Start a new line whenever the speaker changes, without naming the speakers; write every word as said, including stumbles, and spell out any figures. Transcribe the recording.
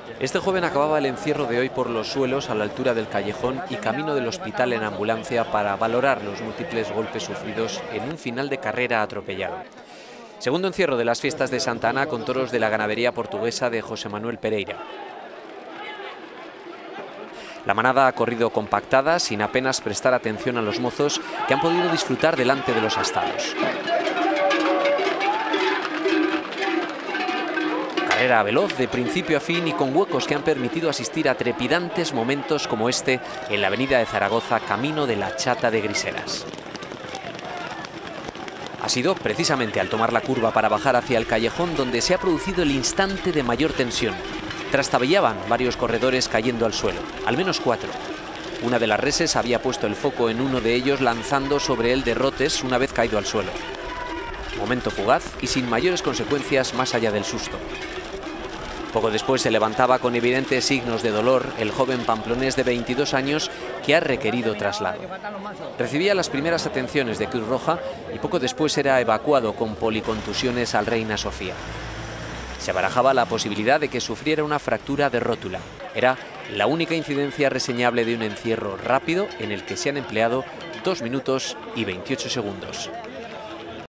Este joven acababa el encierro de hoy por los suelos a la altura del callejón y camino del hospital en ambulancia para valorar los múltiples golpes sufridos en un final de carrera atropellado. Segundo encierro de las fiestas de Santa Ana con toros de la ganadería portuguesa de José Manuel Pereira. La manada ha corrido compactada sin apenas prestar atención a los mozos que han podido disfrutar delante de los astados. Carrera veloz de principio a fin y con huecos que han permitido asistir a trepidantes momentos como este en la avenida de Zaragoza, camino de la Chata de Griseras. Ha sido precisamente al tomar la curva para bajar hacia el callejón donde se ha producido el instante de mayor tensión. Trastabillaban varios corredores cayendo al suelo, al menos cuatro. Una de las reses había puesto el foco en uno de ellos lanzando sobre él derrotes una vez caído al suelo. Momento fugaz y sin mayores consecuencias más allá del susto. Poco después se levantaba con evidentes signos de dolor el joven pamplonés de veintidós años que ha requerido traslado. Recibía las primeras atenciones de Cruz Roja y poco después era evacuado con policontusiones al Reina Sofía. Se barajaba la posibilidad de que sufriera una fractura de rótula. Era la única incidencia reseñable de un encierro rápido en el que se han empleado dos minutos y veintiocho segundos.